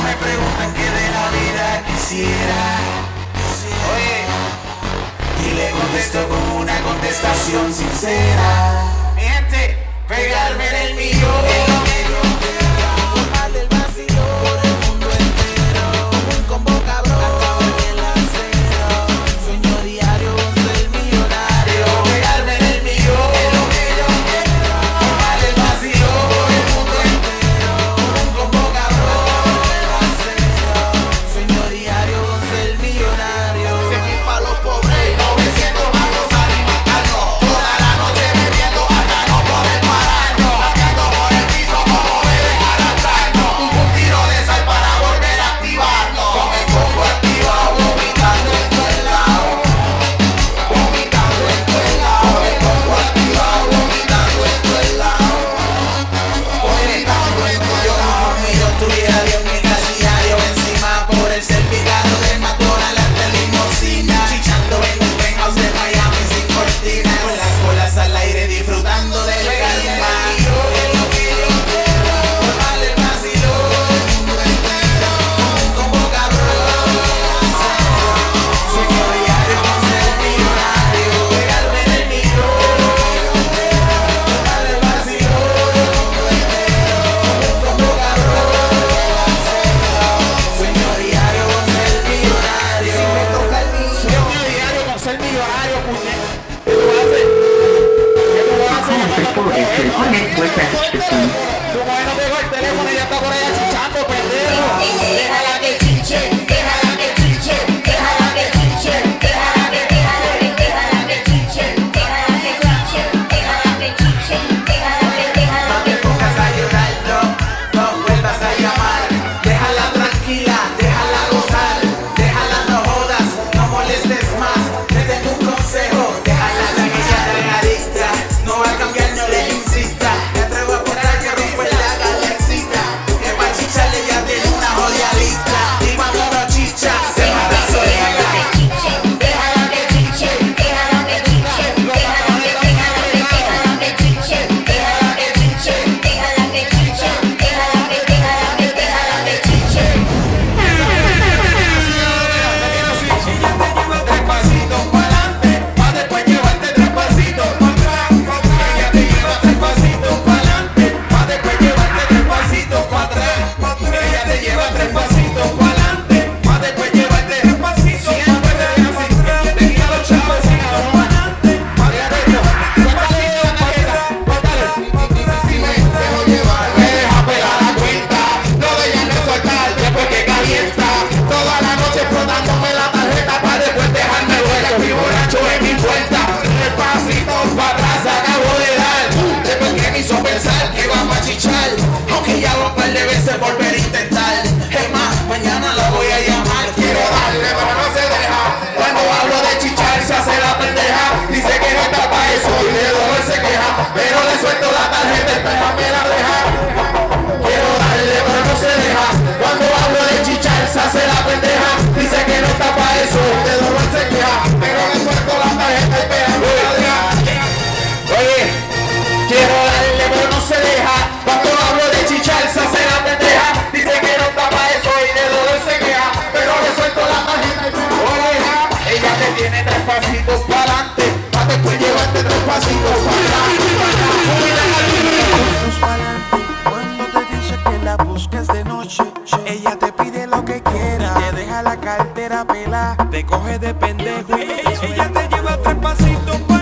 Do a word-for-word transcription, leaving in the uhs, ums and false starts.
me preguntan qué de la vida quisiera, oye, y le contesto con una contestación sincera. Mi gente, pegarme en el millón es lo que yo quiero. Formarle el vacío por el mundo entero. Un combo cabrón, acabo en el acero. Sueño diario ser millonario. Pegarme en el millón es lo que yo quiero. Formarle el vacío por el mundo entero. Un combo cabrón en el acero. Sueño diario ser millonario. cien mil pa' los pobres y novecientos más los alimentarnos. Toda la noche bebiendo hasta no poder pararnos. Cambiando por el piso como bebés arrastrarnos. Un tiro de sal para volver a activarnos. Con el combo activado, vomitando en todo el lado. Vomitando en todo el lado. El combo activado, vomitando en todo el lado. Vomitando en todo el lado. Si yo tuviera diez mil casi diario encima por el certificado del McDonald's hasta el limosina, chichando en un penthouse de Miami sin cortinas, con las bolas al aire disfrutando del clima. Es lo que yo quiero, formarle el vacío del mundo entero, un combo cabrón, sueño diario con ser millonario, pegarme en el millón, formarle el vacío del mundo entero, un combo cabrón, sueño diario con ser millonario. Si me toca el millón, Sueño diario con ser millonario, puñet. ¿Qué tú haces? ¿Qué tú haces? Call recorded with rest system. Tu mujer no pegó el teléfono y ya está por allá chichando, pendejo. Déjala que chiche, déjala que chiche, déjala que chiche, déjala que, déjala que, déjala que chiche, déjala que chiche, déjala que chiche, déjala que, déjala no te pongas a llorar, no, no vuelvas a llamar, déjala tranquila, déjala gozar, déjala no jodas, no molestes más, te tengo un consejo, déjala tranquila, adicta, no va a cambiar, no le insista, me atrevo a apostar que rompe la galaxita, que pa' chicharle ya tiene una joya lista, y cuando no chicha, se mata solita. déjala que chiche, déjala que chiche, déjala que, déjala que, déjala que chiche, déjala que chiche, déjala que chiche, déjala que, déjala que, déjala que chiche. Ella te lleva tres pasitos pa'lante, pa' después llevarte tres pasitos pa' atrás. Ella te lleva tres pasitos pa'lante, pa' después llevarte tres pasitos pa' atrás. Ella te lleva tres pasitos pa'lante, pa' después llevarte tres pasitos pa' atrás. Ella te guía los chavos pa'lante, pa' después llevarte tres pasitos pa' atrás. Si me dejo llevar, me deja pegar la cuenta. No dejan de soltar después que calienta. Toda la noche explotándome la tarjeta para después dejarme vuelta. Estoy borracho en mi cuenta. Tres pasitos para atrás acabo de dar. Después que me hizo pensar que vamos a chichar. Aunque ya un par de veces volver a intentar. Es más, mañana la voy a llamar. Quiero darle pero no se deja. Cuando hablo de chichar se hace la pendeja. Dice que no está para eso y de dolor se queja. Pero le suelto la tarjeta y déjame la deja. Quiero darle pero no se deja. Cuando hablo de chichar se hace la pendeja. Dice que no está para eso y de dolor se queja. Pero le suelto la tarjeta y déjame la deja. Oye, quiero darle pero no se deja. Cuando hablo de chichar se hace la pendeja. Dice que no está para eso y de dolor se queja. Pero le suelto la tarjeta y déjame la deja. Ella te tiene tres pasitos para adelante, para después llevarte tres pasitos para atrás. Cuando te dice que la busques de noche, ella te pide lo que quiera, te deja la cartera pelada, te coge de pendejo y ella te lleva tres pasitos pa'